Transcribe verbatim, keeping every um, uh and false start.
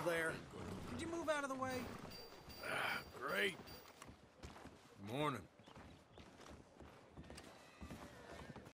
there. Could you move out of the way?